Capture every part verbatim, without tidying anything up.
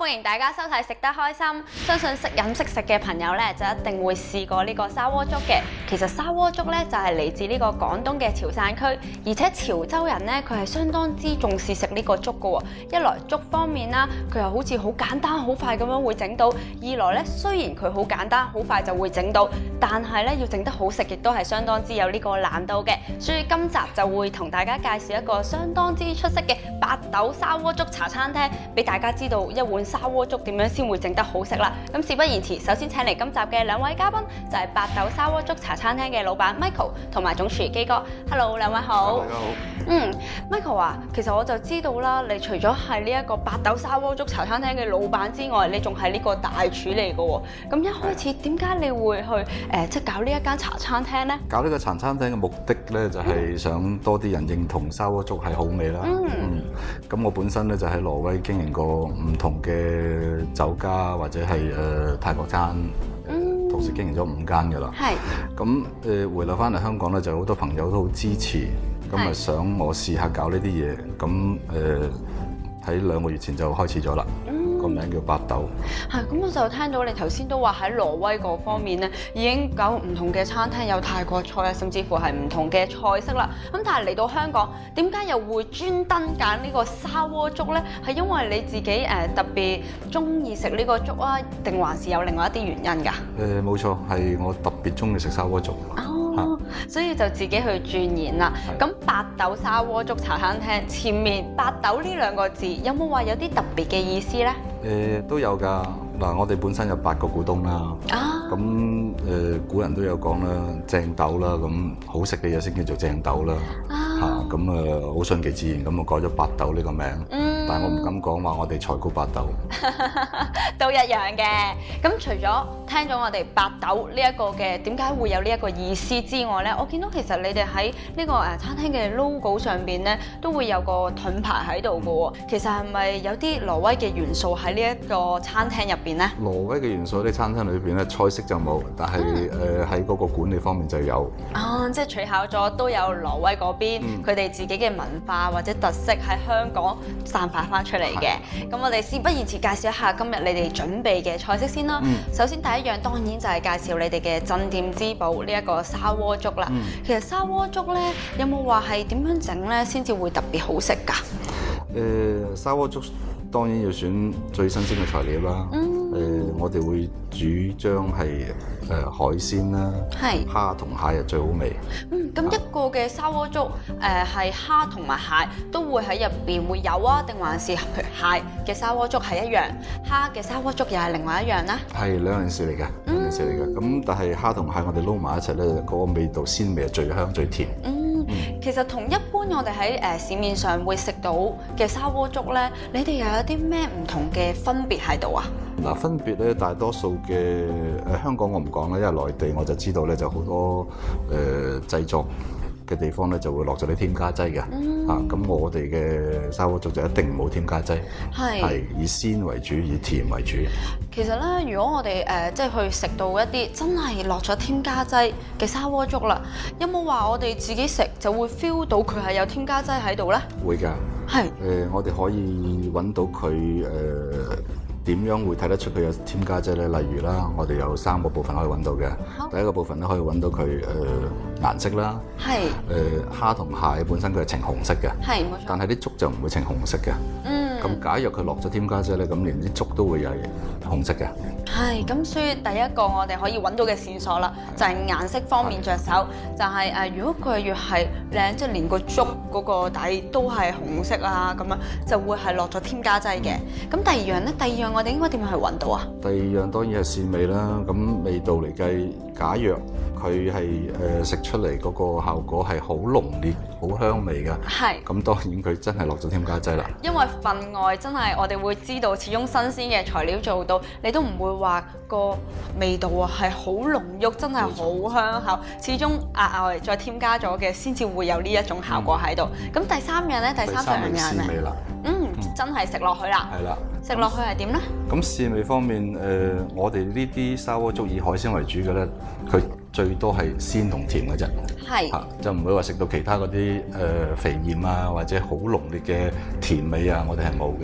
歡迎大家收睇食得開心。相信識飲識食嘅朋友咧，就一定會試過呢個砂鍋粥嘅。其實砂鍋粥咧就係嚟自呢個廣東嘅潮汕區，而且潮州人咧佢係相當之重視食呢個粥嘅喎。一來粥方面啦，佢又好似好簡單好快咁樣會整到；二來咧雖然佢好簡單好快就會整到，但係咧要整得好食，亦都係相當之有呢個難度嘅。所以今集就會同大家介紹一個相當之出色嘅八斗砂鍋粥茶餐廳，俾大家知道一碗砂鍋粥點樣先會整得好食啦。咁事不宜遲，首先請嚟今集嘅兩位嘉賓，就係八斗砂鍋粥茶餐廳嘅老闆 Michael 同埋總廚基哥。Hello， 兩位好。 大家好。 嗯 ，Michael 啊，其實我就知道啦，你除咗係呢一個八斗砂鍋粥茶餐廳嘅老闆之外，你仲係呢個大廚嚟嘅喎。咁一開始點解你會去誒、呃、即係搞呢一間茶餐廳咧？ 搞呢個茶餐廳嘅目的咧，就係想多啲人認同砂鍋粥係好味啦。 嗯。 咁、嗯、我本身咧就喺挪威經營過唔同嘅酒家或者係誒、呃、泰國餐，嗯、同時經營咗五間㗎啦。係。咁誒回流翻嚟香港咧，就好多朋友都好支持，咁啊想我試下搞呢啲嘢。咁誒喺兩個月前就開始咗啦。個名叫八斗。 係，咁我就聽到你頭先都話喺挪威嗰方面咧，已經搞唔同嘅餐廳，有泰國菜啊，甚至乎係唔同嘅菜式啦。咁但係嚟到香港，點解又會專登揀呢個砂鍋粥咧？係因為你自己誒、呃、特別中意食呢個粥啊，定還是有另外一啲原因㗎？ 誒冇錯，係我特別中意食砂鍋粥。 哦，所以就自己去鑽研啦。咁八斗砂鍋粥茶餐廳前面八斗呢兩個字，有冇話有啲特別嘅意思咧？ 誒、呃、都有㗎。嗱，我哋本身有八個股東啦。啊。咁誒、呃，古人都有講啦，正斗啦，咁好食嘅嘢先叫做正斗啦。啊。嚇，咁啊，好順其自然咁啊，改咗八斗呢個名。嗯。但係我唔敢講話，我哋才高八斗。 都一樣嘅。咁除咗聽咗我哋八斗呢一個嘅點解會有呢一個意思之外咧，我見到其實你哋喺呢個誒餐廳嘅 logo 上邊咧，都會有個盾牌喺度嘅喎。其實係咪有啲挪威嘅元素喺呢一個餐廳入邊咧？ 挪威嘅元素喺餐廳裏邊咧，菜式就冇，但係誒喺嗰個管理方面就有。哦， 即係取巧咗都有挪威嗰邊佢哋自己嘅文化或者特色喺香港散發翻出嚟嘅。咁我哋事不宜遲，介紹一下今日你哋準備嘅菜式先啦。嗯、首先第一樣當然就係介紹你哋嘅鎮店之寶呢一個砂鍋粥啦。嗯、其實砂鍋粥咧有冇話係點樣整咧先至會特別好食㗎？誒、 呃，砂鍋粥當然要選最新鮮嘅材料啦。嗯誒、呃，我哋會主張係誒、呃、海鮮啦，係蝦同蟹係最好味。 嗯，咁一個嘅砂鍋粥誒係蝦同埋蟹都會喺入邊會有啊，定還是譬如蟹嘅砂鍋粥係一樣，蝦嘅砂鍋粥又係另外一樣咧？係兩件事嚟嘅，兩件事嚟嘅。咁、嗯、但係蝦同蟹我哋撈埋一齊咧，嗰、那個味道鮮味係最香最甜。嗯， 嗯其實同一般我哋喺誒市面上會食到嘅砂鍋粥咧，你哋又有啲咩唔同嘅分別喺度啊？ 嗱，分別咧，大多數嘅誒、呃、香港我唔講啦，因為內地我就知道咧，就好多誒、呃、製作嘅地方咧就會落咗啲添加劑嘅。嗯、啊，咁我哋嘅砂鍋粥就一定冇添加劑，係係以鮮為主，以甜為主。 其實咧，如果我哋誒、呃、即係去食到一啲真係落咗添加劑嘅砂鍋粥啦，有冇話我哋自己食就會 feel 到佢係有添加劑喺度咧？會㗎，係誒、 呃，我哋可以揾到佢誒。呃點樣會睇得出佢有添加劑咧？例如啦，我哋有三個部分可以揾到嘅。好第一個部分咧可以揾到佢誒、呃、顏色啦。係是。誒、呃、蝦同蟹本身佢係呈紅色嘅。係冇錯。但係啲粥就唔會呈紅色嘅。嗯。咁假若佢落咗添加劑咧，咁連啲粥都會有紅色嘅。係。咁所以第一個我哋可以揾到嘅線索啦，就係、是、顏色方面着手，是就係、是、誒、呃、如果佢越係靚，即係連個粥嗰個底都係紅色啊，咁樣就會係落咗添加劑嘅。咁、嗯、第二樣咧，第二樣我哋應該點樣去揾到啊？第二樣當然係鮮味啦。咁味道嚟計，假若佢係誒食出嚟嗰個效果係好濃烈、好香味嘅，係咁是當然佢真係落咗添加劑啦。 因為份外真係我哋會知道，始終新鮮嘅材料做到，你都唔會話個味道啊係好濃郁，真係好香口。錯始終額外再添加咗嘅，先至會有呢一種效果喺度。咁、嗯、第三樣咧，第三樣係咩？ 味啦。 嗯，真係食落去啦。係啦。食落去係點咧？ 咁鮮味方面，誒、呃，我哋呢啲砂鍋粥以海鮮為主嘅咧，佢最多係鮮同甜嘅啫。係是。嚇、啊，就唔會話食到其他嗰啲誒肥豔啊，或者好濃烈嘅甜味啊，我哋係冇嘅。嗯。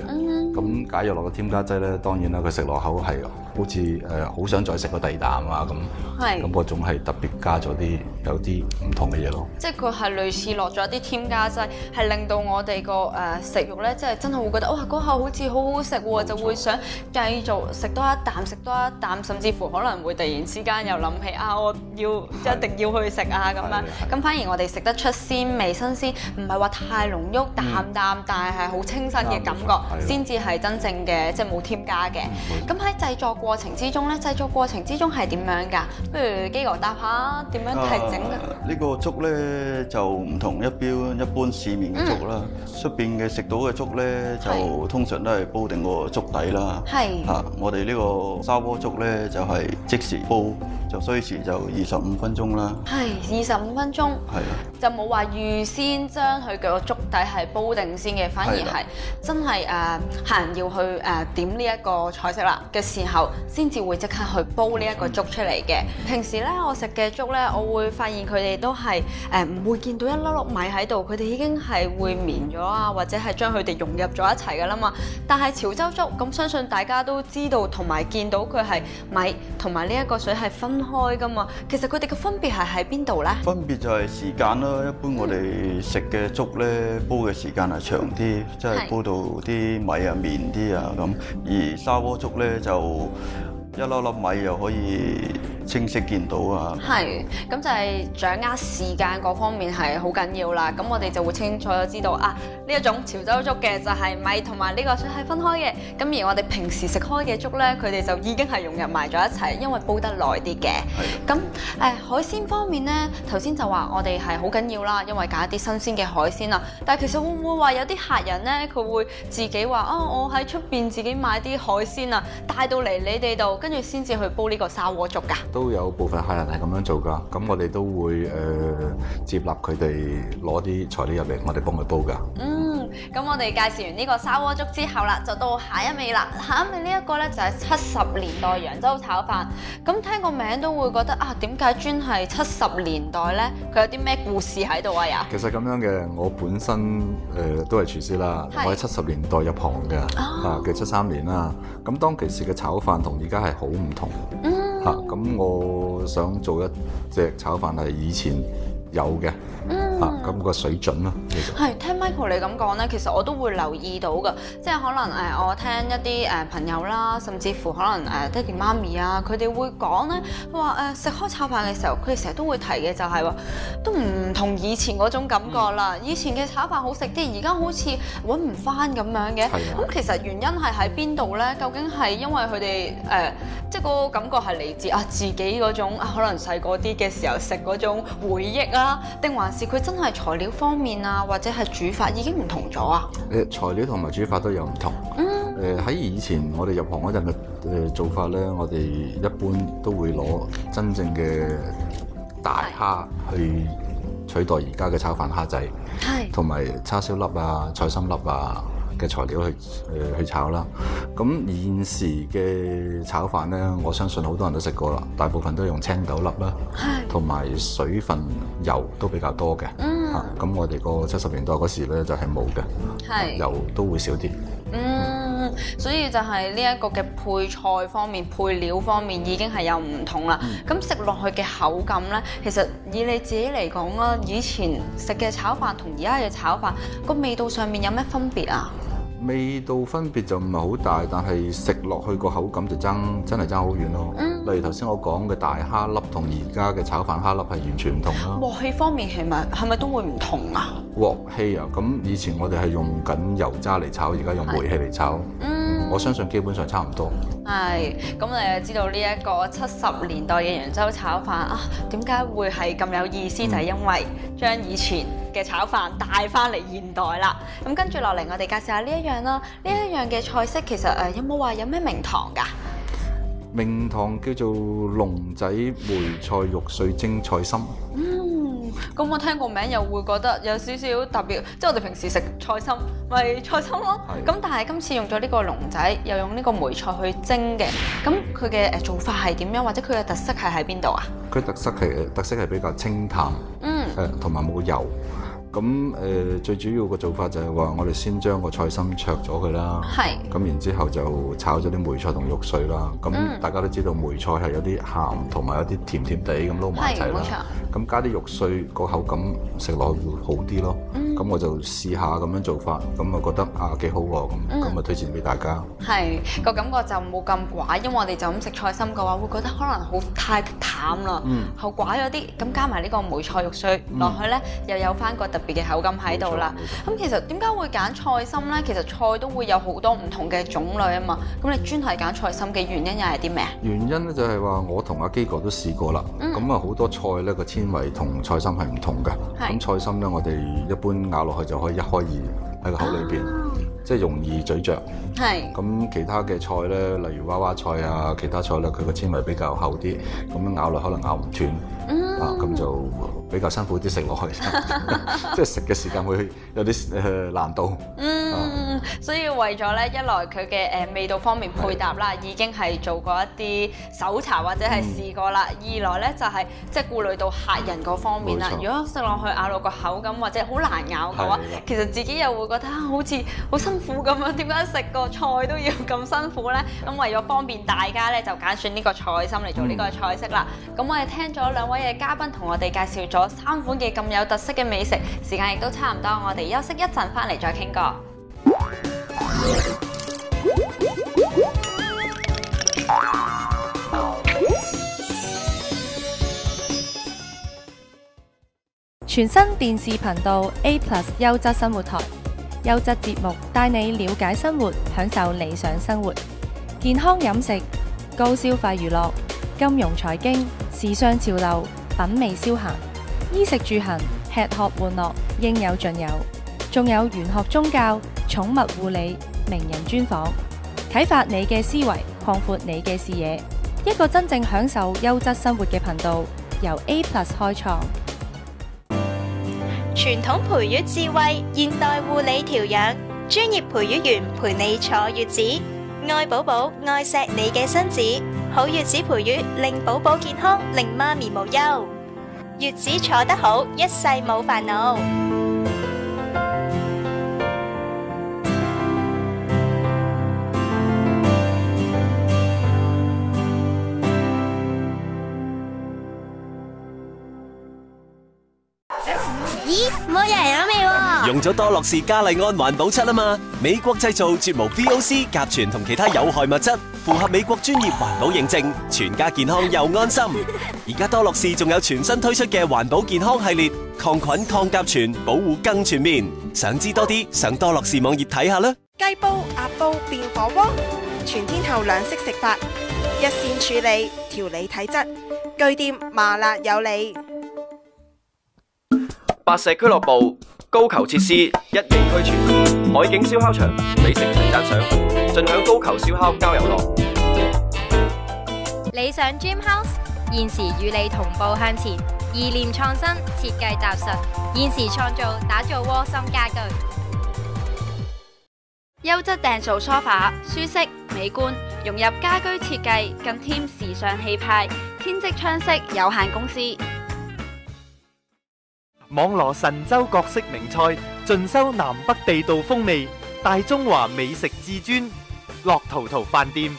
咁解藥落嘅添加劑咧，當然啦，佢食落口係好似誒好想再食個第二啖啊咁。係。咁嗰種係特別加咗啲有啲唔同嘅嘢咯。即係佢係類似落咗啲添加劑，係令到我哋個誒食慾咧，即係真係會覺得哇嗰下好似好好食喎，就會想繼續食多一啖，食多一啖，甚至乎可能會突然之間又諗起啊，我要一定要去食啊咁樣。咁反而我哋食得出鮮味新鮮，唔係話太濃郁淡淡，嗯、但係係好清新嘅感覺，先至係真正嘅即係冇添加嘅。咁喺製作過程之中咧，製作過程之中係點樣㗎？不如基哥答下點樣係整嘅？呢、 呢個粥咧就唔同一標一般市面嘅粥啦，出邊嘅食到嘅粥咧就通常都係煲定個粥底啦。係嚇、啊，我哋呢個砂鍋粥咧就係、是、即時煲，就需時就二十五分鐘啦。係二十五分鐘。係啊，就冇話預先將佢嘅個粥底係煲定先嘅，反而係真係誒客人要去誒、呃、點呢一個菜式啦嘅時候，先至會即刻去煲呢一個粥出嚟嘅。平時咧我食嘅粥咧，我會發現佢哋都係誒唔會見到一粒粒米喺度，佢哋已經係會綿咗啊，或者係將佢哋融入咗一齊噶啦嘛。但係潮州粥咁，相信大家都知道同埋見到佢係米同埋呢一個水係分開噶嘛。其實佢哋嘅分別係喺邊度咧？ 分別就係時間啦。一般我哋食嘅粥咧，煲嘅時間係長啲，即係煲到啲米啊綿啲啊咁。而砂鍋粥咧就一粒粒米又可以清晰見到啊！ 係，咁就係掌握時間嗰方面係好緊要啦。咁我哋就會清楚知道啊，呢一種潮州粥嘅就係米同埋呢個水係分開嘅。咁而我哋平時食開嘅粥咧，佢哋就已經係融入埋咗一齊，因為煲得耐啲嘅。咁誒、呃、海鮮方面咧，頭先就話我哋係好緊要啦，因為揀一啲新鮮嘅海鮮啊。但係其實會唔會話有啲客人咧，佢會自己話啊，我喺出邊自己買啲海鮮啊，帶到嚟你哋度，跟住先至去煲呢個砂鍋粥㗎？ 都有部分客人係咁樣做㗎，咁我哋都會誒、呃、接納佢哋攞啲材料入嚟，我哋幫佢煲㗎。嗯， 咁我哋介紹完呢個砂鍋粥之後啦，就到下一味啦。下一味呢一個咧就係七十年代揚州炒飯。咁聽個名都會覺得啊，點解專係七十年代咧？佢有啲咩故事喺度啊？又其實咁樣嘅，我本身誒、呃、都係廚師啦，我喺七十年代入行嘅，啊嘅七三年啦。咁當其時嘅炒飯同而家係好唔同。嗯。嚇、啊！咁我想做一隻炒飯係以前有嘅，嗯、啊咁、個水準咯，其實係聽 Michael 你咁講咧，其實我都會留意到噶，即係可能誒、呃、我聽一啲誒、呃、朋友啦，甚至乎可能誒爹哋媽咪啊，佢哋會講咧，話誒食開炒飯嘅時候，佢哋成日都會提嘅就係話，都唔同以前嗰種感覺啦。嗯、以前嘅炒飯好食啲，而家好似揾唔翻咁樣嘅。咁、啊、其實原因係喺邊度咧？究竟係因為佢哋誒，即係個感覺係嚟自啊自己嗰種啊，可能細個啲嘅時候食嗰種回憶啊，定還是佢真係材料方面啊，或者係煮法已經唔同咗啊？ 誒材料同埋煮法都有唔同。嗯。誒喺、呃、以前我哋入行嗰陣嘅誒做法咧，我哋一般都會攞真正嘅大蝦去取代而家嘅炒飯蝦仔，係同埋叉燒粒啊、菜心粒啊嘅材料去誒、呃、去炒啦。咁現時嘅炒飯咧，我相信好多人都食過啦，大部分都用青豆粒啦，同埋水分油都比較多嘅。嗯。嚇、啊，咁我哋個七十年代嗰時咧就係冇嘅，係油都會少啲。 嗯，所以就係呢一個嘅配菜方面、配料方面已經係有唔同啦。咁食落去嘅口感咧，其實以你自己嚟講啦，以前食嘅炒飯同而家嘅炒飯個味道上面有咩分別啊？ 味道分別就唔係好大，但係食落去個口感就爭真係爭好遠咯。嗯、例如頭先我講嘅大蝦粒同而家嘅炒飯蝦粒係完全唔同啦。 鑊氣方面係咪係咪都會唔同啊？ 鑊氣啊，咁以前我哋係用緊油渣嚟炒，而家用煤氣嚟炒。嗯，我相信基本上差唔多。係，咁你就知道呢一個七十年代嘅揚州炒飯啊，點解會係咁有意思？嗯、就係因為將以前嘅炒飯帶翻嚟現代啦。咁跟住落嚟，我哋介紹下呢一樣啦。呢一樣嘅菜式其實誒有冇話有咩名堂㗎？ 名堂叫做龍仔梅菜肉碎蒸菜心。 嗯，咁我聽個名又會覺得有少少特別，即係我哋平時食菜心咪菜心咯。咁但係今次用咗呢個龍仔，又用呢個梅菜去蒸嘅，咁佢嘅誒做法係點樣？或者佢嘅特色係喺邊度啊？ 佢特色係特色係比較清淡，嗯，誒同埋冇油。 咁誒、呃、最主要個做法就係話，我哋先將個菜心焯咗佢啦。係。咁然之後就炒咗啲梅菜同肉碎啦。咁、嗯、大家都知道梅菜係有啲鹹同埋有啲甜甜地咁撈埋一齊啦。咁加啲肉碎個口感食落去會好啲咯。咁、嗯、我就試下咁樣做法，咁啊覺得啊幾好喎，咁咁啊推薦俾大家。係個感覺就冇咁寡，因為我哋就咁食菜心嘅話，會覺得可能好太淡啦，好寡咗啲。咁加埋呢個梅菜肉碎落去咧，嗯、又有翻個特別嘅口感喺度啦。咁其實點解會揀菜心咧？其實菜都會有好多唔同嘅種類啊嘛。咁你專係揀菜心嘅原因又係啲咩？原因咧就係話我同阿基哥都試過啦。咁啊好多菜咧個纖維同菜心係唔同嘅。咁菜心咧我哋一般咬落去就可以一開二喺個口裏邊，啊、即係容易咀嚼。係。咁其他嘅菜咧，例如娃娃菜啊，其他菜咧，佢個纖維比較厚啲，咁樣咬落可能咬唔斷。嗯。啊，咁就比較辛苦啲食落去，即係食嘅時間會有啲誒難度。嗯。啊、所以為咗咧，一來佢嘅誒味道方面配搭啦，已經係做過一啲搜查或者係試過啦。嗯、二來咧就係即係顧慮到客人嗰方面啦。如果食落去咬落個口感或者好難咬嘅話，其實自己又會覺得好似好辛苦咁樣。點解食個菜都要咁辛苦咧？咁為咗方便大家咧，就揀選呢個菜心嚟做呢個菜式啦。咁、嗯、我哋聽咗兩位嘅嘉賓同我哋介紹咗三款嘅咁有特色嘅美食，時間亦都差唔多，我哋休息一陣，翻嚟再傾過。 全新電視頻道 A Plus 優質生活台，優質節目帶你了解生活，享受理想生活。健康飲食、高消費娛樂、金融財經、時尚潮流、品味消閒，衣食住行、吃喝玩樂應有盡有。仲有玄學宗教、寵物護理、名人專訪，啟發你嘅思維，擴闊你嘅視野。一個真正享受優質生活嘅頻道，由 A Plus 開創。 傳統培育智慧，現代護理調養，專業培育員陪你坐月子，愛寶寶，愛錫你嘅親子，好月子培育令寶寶健康，令媽咪無憂，月子坐得好，一世冇煩惱。 咦，冇人有味喎！用咗多樂士嘉麗安環保漆啊嘛，美國製造，絕無 V O C、甲醛同其他有害物質，符合美國專業環保認證，全家健康又安心。而家多樂士仲有全新推出嘅環保健康系列，抗菌、抗甲醛，保護更全面。想知多啲，上多樂士網頁睇下啦。 雞煲、鴨煲變火鍋，全天候兩式食法，一線處理，調理體質，據店麻辣有理。 白石俱樂部高球設施一應俱全，海景燒烤場美食齊讚賞，盡享高球燒烤交遊樂。 理想 Dream House 現時與你同步向前，意念創新，設計踏實，現時創造打造窩心家居。 優質訂造梳化，舒適美觀，融入家居設計，更添時尚氣派。天職窗飾有限公司。 網羅神州各式名菜，盡收南北地道風味，大中華美食至尊，樂陶陶飯店。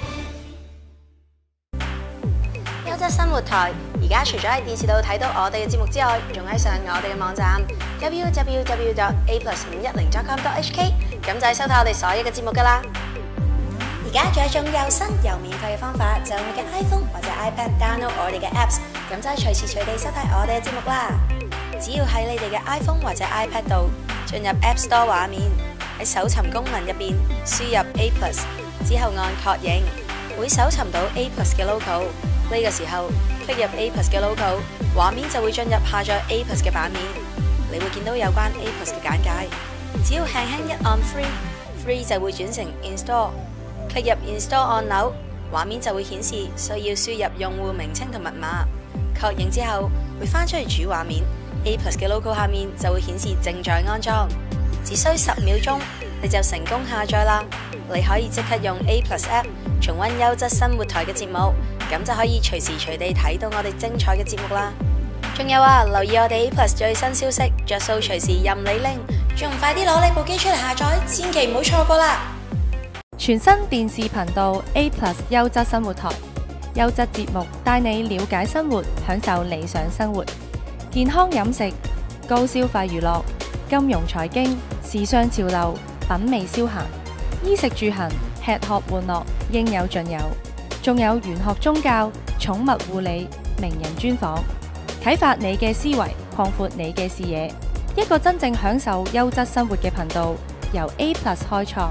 優質生活台而家除咗喺電視度睇到我哋嘅節目之外，仲喺上我哋嘅網站 w w w dot a plus 五一零 dot com dot h k， 咁就係收睇我哋所有嘅節目噶啦。而家仲有一種又新又免費嘅方法，就用你嘅 iPhone 或者 iPad download 我哋嘅 apps， 咁就係隨時隨地收睇我哋嘅節目啦。只要喺你哋嘅 iPhone 或者 iPad 度進入 App Store 畫面，喺搜尋功能入邊輸入 A Plus， 之後按確認，會搜尋到 A Plus 嘅 logo。呢個時候 click 入 A Plus 嘅 logo， 畫面就會進入下載 A Plus 嘅版面，你會見到有關 A Plus 嘅簡介。只要輕輕一按 Free，Free 就會轉成 Install。click 入 Install 按鈕，畫面就會顯示需要輸入用戶名稱同密碼。確認之後會翻出去主畫面。A Plus 嘅 logo 下面就會顯示正在安裝，只需十秒鐘你就成功下載啦！你可以即刻用 A Plus App 重溫優質生活台嘅節目，咁就可以隨時隨地睇到我哋精彩嘅節目啦！ 仲有啊，留意我哋 A Plus 最新消息，着數隨時任你拎，仲快啲攞你部機出嚟下載，千祈唔好錯過啦！ 全新電視頻道 A Plus 優質生活台，優質節目帶你了解生活，享受理想生活。健康飲食、高消費娛樂、金融財經、時尚潮流、品味消閒，衣食住行、吃喝玩樂應有盡有。仲有玄學宗教、寵物護理、名人專訪，啟發你嘅思維，擴闊你嘅視野。一個真正享受優質生活嘅頻道，由 A Plus 開創。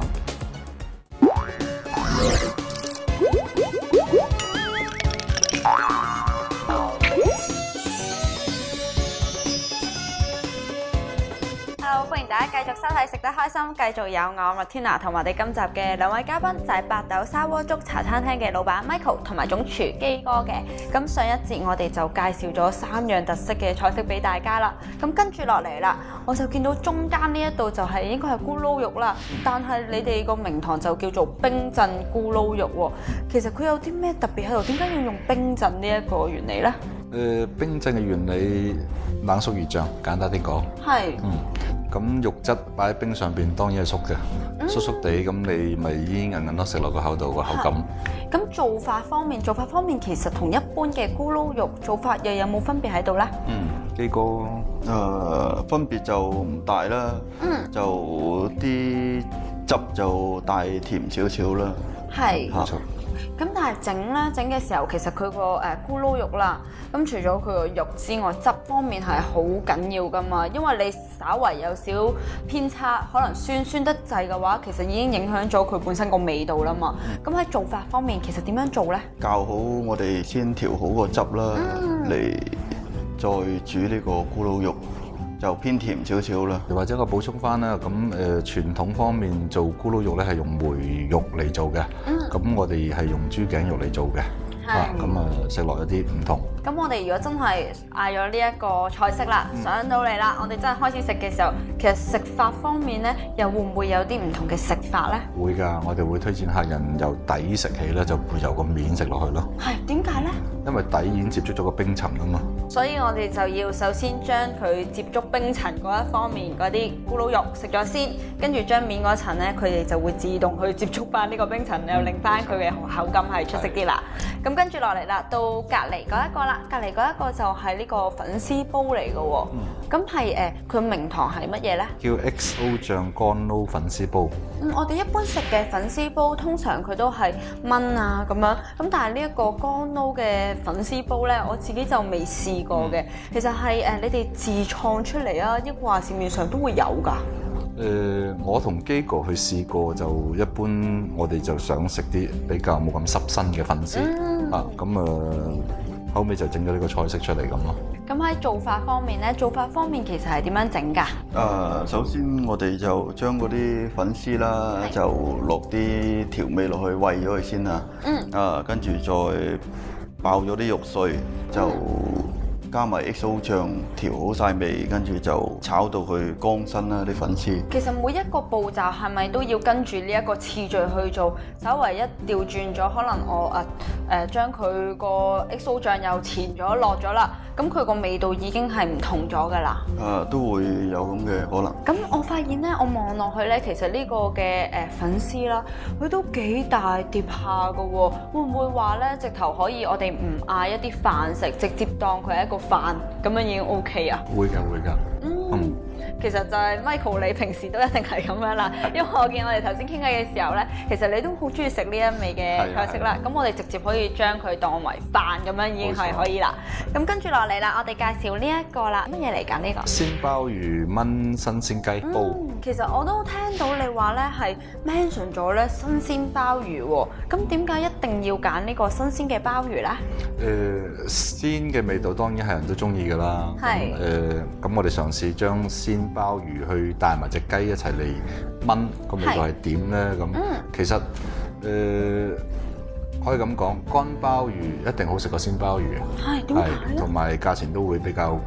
歡迎大家繼續收睇食得開心，繼續有我 Matina 同埋我哋今集嘅兩位嘉賓就係八斗砂鍋粥茶餐廳嘅老闆 Michael 同埋總廚基哥嘅。咁上一節我哋就介紹咗三樣特色嘅菜式俾大家啦。咁跟住落嚟啦，我就見到中間呢一度就係應該係咕嚕肉啦，但係你哋個名堂就叫做冰鎮咕嚕肉喎。其實佢有啲咩特別喺度？點解要用冰鎮呢一個原理呢？ 誒、呃，冰鎮嘅原理冷縮熱脹，簡單啲講。係。嗯。咁肉質擺喺冰上邊當然係縮嘅，嗯、縮縮地咁你咪煙韌韌咯，食落個口度個口感。 咁做法方面，做法方面其實同一般嘅咕嚕肉做法又有冇分別喺度咧？ 嗯，基哥誒、 呃、分別就唔大啦，嗯，就啲汁就帶甜少少啦。係。冇錯。 咁但係整咧整嘅時候，其實佢個誒咕嚕肉啦，咁除咗佢個肉之外，汁方面係好緊要噶嘛。因為你稍為有少偏差，可能酸酸得滯嘅話，其實已經影響咗佢本身個味道啦嘛。咁喺、嗯、做法方面，其實點樣做咧？ 教好我哋先調好個汁啦，嚟、嗯、再煮呢個咕嚕肉。就偏甜少少啦， 又或者我補充翻啦，咁誒傳統方面做咕嚕肉咧係用梅肉嚟做嘅，咁、嗯、我哋係用豬頸肉嚟做嘅，啊咁啊食落有啲唔同。 咁我哋如果真係嗌咗呢一個菜式啦，嗯、上到嚟啦，我哋真係開始食嘅時候，其實食法方面咧，又會唔會有啲唔同嘅食法咧？ 會㗎，我哋會推薦客人由底食起咧，就會由個面食落去咯。 係點解咧？ 因為底已經接觸咗個冰層㗎嘛。 所以我哋就要首先將佢接觸冰層嗰一方面嗰啲咕嚕肉食咗先，跟住將面嗰層咧，佢哋就會自動去接觸翻呢個冰層，又令翻佢嘅口感係出色啲啦。咁跟住落嚟啦，到隔離嗰一個啦，隔離嗰一個就係呢個粉絲煲嚟嘅喎。咁係誒，佢名堂係乜嘢咧？ 叫 X O 醬乾撈粉絲煲。 嗯，我哋一般食嘅粉絲煲通常佢都係炆啊咁樣，咁但係呢一個乾撈嘅粉絲煲咧，我自己就未試過嘅。嗯、其實係誒你哋自創出嚟啊，抑或市面上都會有㗎？ 誒、呃，我同基哥去試過，就一般我哋就想食啲比較冇咁濕身嘅粉絲、嗯、啊，咁啊、呃、後尾就整咗呢個菜式出嚟咁咯。 咁喺做法方面咧，做法方面其實係點樣整㗎？誒、 呃，首先我哋就將嗰啲粉絲啦，是就落啲調味落去煨咗佢先啦。嗯。啊，跟住再爆咗啲肉碎，就、嗯加埋 X O 醬調好晒味，跟住就炒到佢乾身啦啲粉絲。 其實每一個步驟係咪都要跟住呢一個次序去做？稍為一調轉咗，可能我誒誒將佢個 X O 醬又填咗落咗啦，咁佢個味道已經係唔同咗㗎啦。 啊，都會有咁嘅可能。 咁我發現咧，我望落去咧，其實呢個嘅誒粉絲啦，佢都幾大碟下㗎喎。會唔會話咧，直頭可以我哋唔嗌一啲飯食，直接當佢係一個飯咁樣已經 OK 啊？ 會㗎，會㗎。嗯，嗯其實就係 Michael，你平時都一定係咁樣啦。因為我見我哋頭先傾偈嘅時候咧，其實你都好中意食呢一味嘅菜式啦。咁我哋直接可以將佢當為飯咁樣已經係可以啦。咁跟住落嚟啦，我哋介紹呢一個啦，乜嘢嚟㗎呢個？ 鮮鮑魚炆新鮮雞煲。 嗯，其實我都聽到你話咧係 mention 咗咧新鮮鮑魚喎。咁點解一定要揀呢個新鮮嘅鮑魚咧？誒、 呃，鮮嘅味道當然係人都中意㗎啦。係是。誒、呃，咁我哋嘗試將鮮鮑魚去帶埋隻雞一齊嚟炆，個味道係點咧？咁是其實誒、呃、可以咁講，乾鮑魚一定好食過鮮鮑魚。係點解咧？同埋價錢都會比較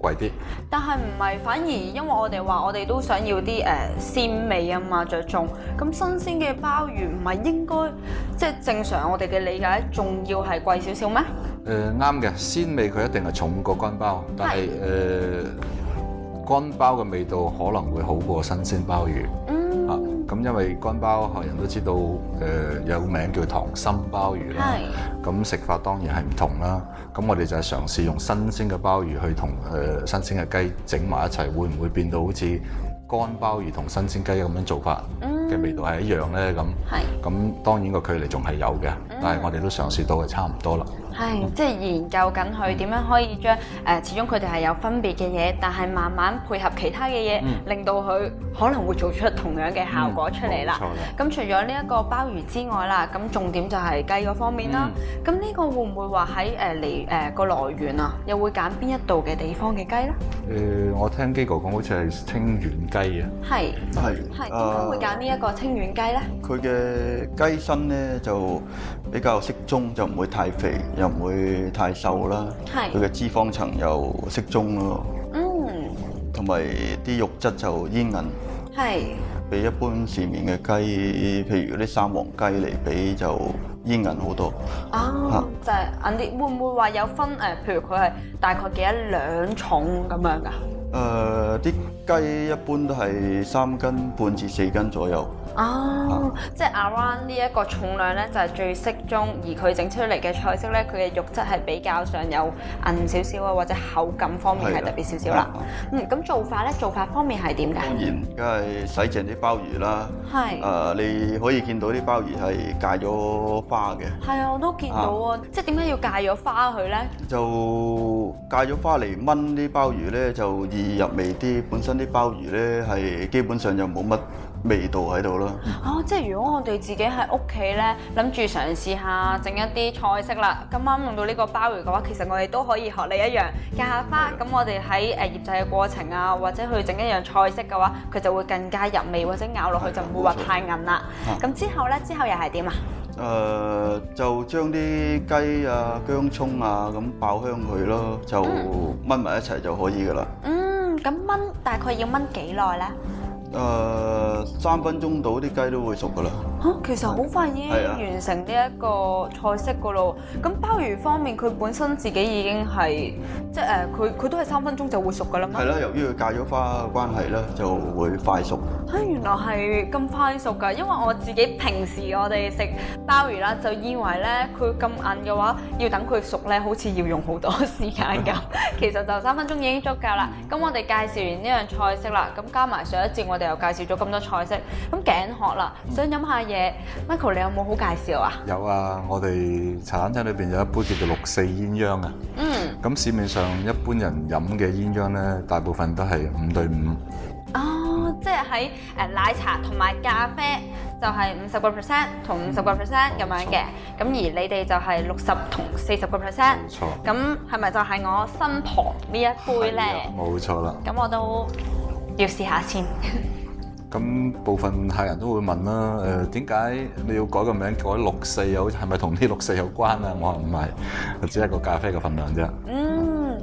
貴啲。 但係唔係，反而因為我哋話我哋都想要啲誒鮮味啊嘛，着重咁新鮮嘅鮑魚唔係應該即係正常我哋嘅理解，仲要係貴少少咩？ 誒啱嘅，鮮味佢一定係重過乾鮑，但係誒乾鮑嘅味道可能會好過新鮮鮑魚。嗯。啊，咁因為乾鮑客人都知道誒、呃、有名叫溏心鮑魚啦。係。咁食法當然係唔同啦。咁我哋就係嘗試用新鮮嘅鮑魚去同誒、呃、新鮮嘅雞整埋一齊，會唔會變到好似乾鮑魚同新鮮雞咁樣做法嘅味道係一樣咧？咁係。咁當然個距離仲係有嘅，嗯、但係我哋都嘗試到係差唔多啦。 係，即係研究緊佢點樣可以將誒、呃，始終佢哋係有分別嘅嘢，但係慢慢配合其他嘅嘢，嗯、令到佢可能會做出同樣嘅效果出嚟啦。咁、嗯、除咗呢一個鮑魚之外啦，咁重點就係雞嗰方面啦。咁呢、嗯、個會唔會話喺誒嚟誒個來源啊，又會揀邊一度嘅地方嘅雞咧？誒、 呃，我聽基哥講好似係清遠雞啊。係係係，點解會揀呢一個清遠雞咧？ 佢嘅雞身咧就比較適中，就唔會太肥，又唔會太瘦啦。係。佢嘅脂肪層又適中咯。嗯。同埋啲肉質就煙韌。係。比一般市面嘅雞，譬如嗰啲三黃雞嚟比就煙韌好多。 啊，就係韌啲。會唔會話有分誒？譬如佢係大概幾多兩重咁樣㗎？ 誒，啲雞一般都係三斤半至四斤左右。 哦，即係 around 呢一個重量咧，就係最適中，而佢整出嚟嘅菜式咧，佢嘅肉質係比較上有韌少少啊，或者口感方面係特別少少啦。嗯，咁做法咧，做法方面係點㗎？ 當然，梗係洗淨啲鮑魚啦。係。誒，你可以見到啲鮑魚係戒咗花嘅。係啊， 我都見到啊。即係點解要戒咗花佢咧？ 就戒咗花嚟燜啲鮑魚咧，就易入味啲。本身啲鮑魚咧係基本上就冇乜味道喺度咯。 哦，即係如果我哋自己喺屋企咧，諗住嘗試下整一啲菜式啦，咁啱用到呢個鮑魚嘅話，其實我哋都可以學你一樣戒下花。咁我哋喺誒醃製嘅過程啊，或者去整一樣菜式嘅話，佢就會更加入味，或者咬落去就唔會話太韌啦。咁之後咧，之後又係點啊？ 誒、呃，就將啲雞啊、薑葱啊咁爆香佢咯，就燜埋一齊就可以噶啦。 嗯，咁燜大概要燜幾耐咧？ 誒、呃，三分鐘到啲雞都會熟噶啦。 嚇，其實好快已經完成呢一個菜式噶咯。咁鮑魚方面，佢本身自己已經係即係誒，佢佢都係三分鐘就會熟噶啦嘛。 係啦，由於佢戒咗花嘅關係啦，就會快熟。 嚇，原來係咁快熟㗎！因為我自己平時我哋食鮑魚啦，就以為咧佢咁硬嘅話，要等佢熟咧，好似要用好多時間咁。其實就三分鐘已經足夠啦。咁我哋介紹完呢樣菜式啦，咁加埋上一節我哋又介紹咗咁多菜式，咁頸渴啦，想飲下嘢 ，Michael 你有冇好介紹啊？ 有啊，我哋茶餐廳裏邊有一杯叫做六四鴛鴦啊。嗯。咁市面上一般人飲嘅鴛鴦咧，大部分都係五對五。 哦，即係喺誒奶茶同埋咖啡就係五十個 percent 同五十個 percent 咁樣嘅，咁而你哋就係六十同四十個 percent。冇錯。咁係咪就係我身旁呢一杯咧？ 冇錯啦。 咁我都要試下先。 咁部分客人都會問啦，誒點解你要改個名改六四？有係咪同呢六四有關啊？我話唔係，只係個咖啡嘅份量啫。嗯。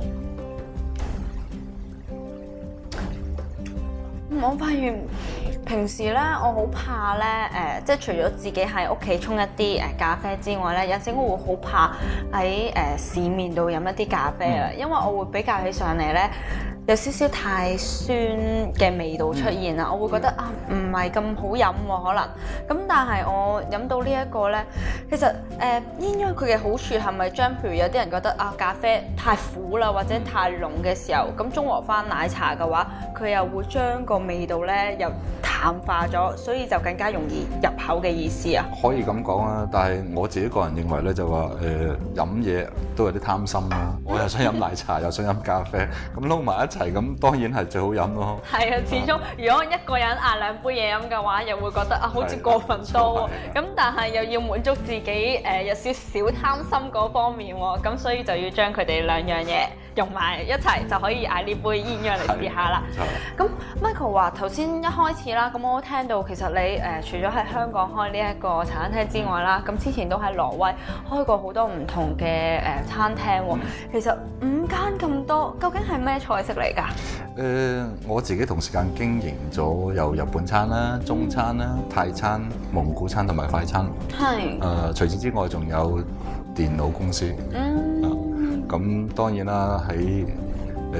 我發現平時咧，我好怕咧，誒、呃，即係除咗自己喺屋企沖一啲誒咖啡之外咧，有時我會好怕喺誒、呃、市面度飲一啲咖啡啊，嗯、因為我會比較起上嚟咧，有少少太酸嘅味道出現啦，嗯、我會覺得啊，唔係咁好飲喎，可能。咁但係我飲到呢一個咧，其實誒鴛鴦佢嘅好處係咪將譬如有啲人覺得啊咖啡太苦啦，或者太濃嘅時候，咁中和翻奶茶嘅話，佢又會將個味道咧又淡化咗，所以就更加容易入口嘅意思啊。 可以咁講啊，但係我自己個人認為咧，就話誒飲嘢都有啲貪心啦。我又想飲奶茶，又想飲咖啡，咁撈埋一齊咁，當然係最好飲咯。係啊， 始終如果一個人嗌兩杯嘢飲嘅話，又會覺得啊好似過分多喎。咁但係又要滿足自己誒、呃、有少少貪心嗰方面喎，咁所以就要將佢哋兩樣嘢融埋一齊，就可以嗌呢杯鴛鴦嚟試下啦。咁 Michael 話頭先一開始啦。 啦，咁我都聽到其實你誒、呃、除咗喺香港開呢一個茶餐廳之外啦，咁之前都喺挪威開過好多唔同嘅誒、呃、餐廳喎。其實五間咁多，究竟係咩菜式嚟㗎？誒、 呃，我自己同時間經營咗有日本餐啦、中餐啦、泰餐、蒙古餐同埋快餐。係。誒、呃，除此之外仲有電腦公司。嗯。咁、呃、當然啦，喺誒。呃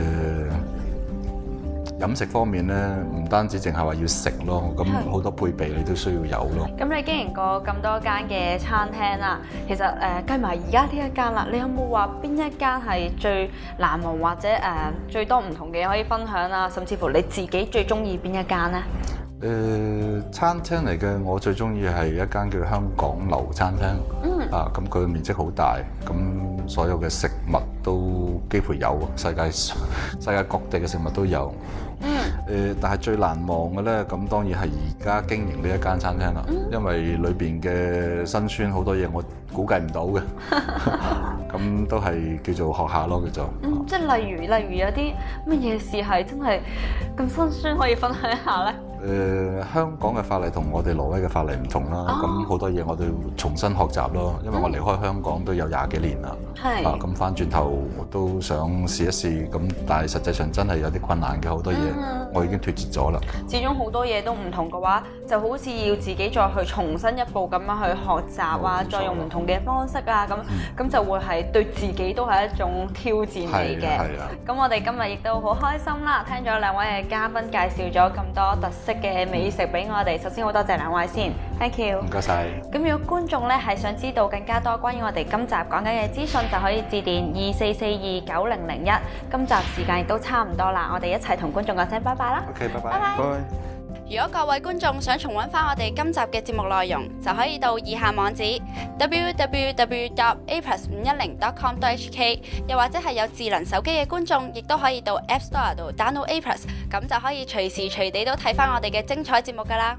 飲食方面咧，唔單止淨係話要食咯，咁好多配備你都需要有咯。咁你經營過咁多間嘅餐廳啦，其實誒計埋而家呢一間啦，你有冇話邊一間係最難忘或者誒、呃、最多唔同嘅嘢可以分享啊？甚至乎你自己最中意邊一間咧？誒、呃、餐廳嚟嘅，我最中意係一間叫香港流餐廳。嗯。啊，咁佢嘅面積好大，咁所有嘅食物都幾乎有，世界世界各地嘅食物都有。嗯。誒、呃，但係最難忘嘅咧，咁當然係而家經營呢一間餐廳啦。嗯。因為裏邊嘅辛酸好多嘢，我估計唔到嘅。咁都係叫做學下咯，叫做。嗯，即係例如，例如有啲乜嘢事係真係咁辛酸，可以分享一下咧？誒、呃，香港嘅法例同我哋挪威嘅法例唔同啦，咁好、哦、多嘢我哋要重新學習咯。因為我離開香港都有廿幾年啦，係啊，咁翻轉頭都想試一試，咁但係實際上真係有啲困難嘅，好多嘢、嗯、我已經脫節咗啦。始終好多嘢都唔同嘅話，就好似要自己再去重新一步咁樣去學習啊，再用唔同嘅方式啊，咁咁、嗯、就會係對自己都係一種挑戰嚟嘅。係啊，咁我哋今日亦都好開心啦，聽咗兩位嘅嘉賓介紹咗咁多特色嘅美食俾我哋，首先好多謝兩位先 ，thank you，唔該晒。咁如果觀眾咧係想知道更加多關於我哋今集講緊嘅資訊，就可以致電二四四二九零零一。今集時間亦都差唔多啦，我哋一齊同觀眾講聲拜拜啦。OK， 拜拜。拜拜。如果各位觀眾想重溫翻我哋今集嘅節目內容，就可以到以下網址 double-u double-u double-u dot a plus 五一零 dot com dot h k， 又或者係有智能手機嘅觀眾，亦都可以到 App Store 度 download A plus， 咁就可以隨時隨地都睇翻我哋嘅精彩節目㗎啦。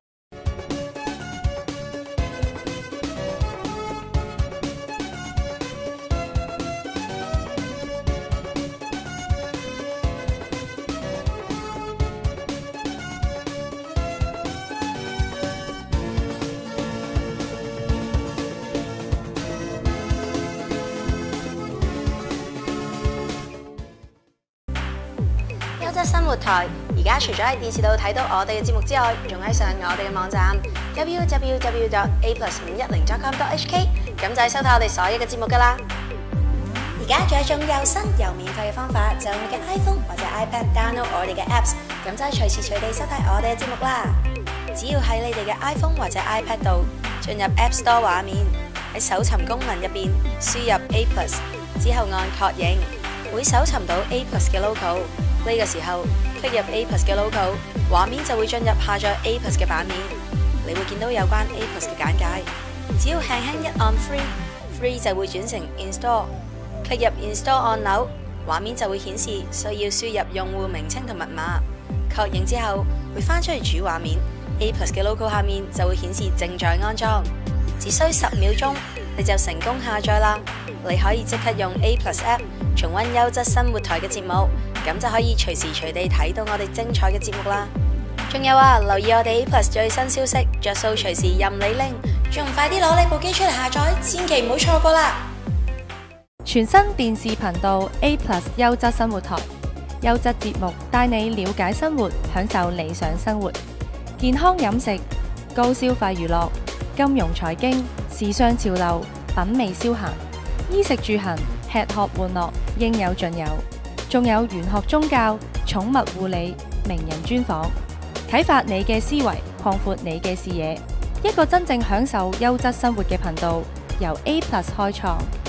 生活台而家除咗喺電視度睇到我哋嘅節目之外，仲可以上我哋嘅網站 double-u double-u double-u dot a plus 五一零 dot com dot h k， 咁就係收睇我哋所有嘅節目噶啦。而家仲有一種又新又免費嘅方法，就用你嘅 iPhone 或者 iPad download 我哋嘅 apps， 咁就係隨時隨地收睇我哋嘅節目啦。只要喺你哋嘅 iPhone 或者 iPad 度進入 App Store 畫面，喺搜尋功能入邊輸入 A plus， 之後按確認，會搜尋到 A plus 嘅 logo。呢個時候 click 入 A plus 嘅 logo， 畫面就會進入下載 A plus 嘅版面，你會見到有關 A plus 嘅簡介。只要輕輕一按 Free，Free 就會轉成 Install。click 入 Install 按鈕，畫面就會顯示需要輸入用戶名稱同密碼。確認之後會翻出去主畫面 ，A plus 嘅 logo 下面就會顯示正在安裝，只需十秒鐘你就成功下載啦。你可以即刻用 A plus App 重溫優質生活台嘅節目，咁就可以隨時隨地睇到我哋精彩嘅節目啦。仲有啊，留意我哋 A plus 最新消息，着數隨時任你拎，仲快啲攞你部機出嚟下載，千祈唔好錯過啦！ 全新電視頻道 A plus 優質生活台，優質節目帶你了解生活，享受理想生活，健康飲食、高消費娛樂、金融財經、時尚潮流、品味消閒。衣食住行、吃喝玩樂應有盡有，仲有玄學宗教、寵物護理、名人專訪，啟發你嘅思維，擴闊你嘅視野。一個真正享受優質生活嘅頻道，由 A plus 開創。